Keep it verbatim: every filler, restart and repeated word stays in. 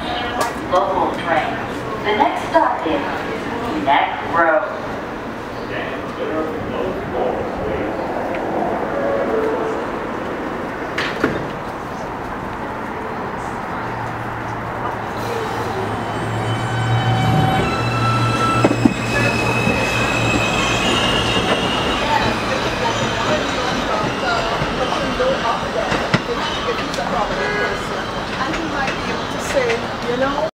local train. The next stop is Neck Road. And he might be able to say, you know,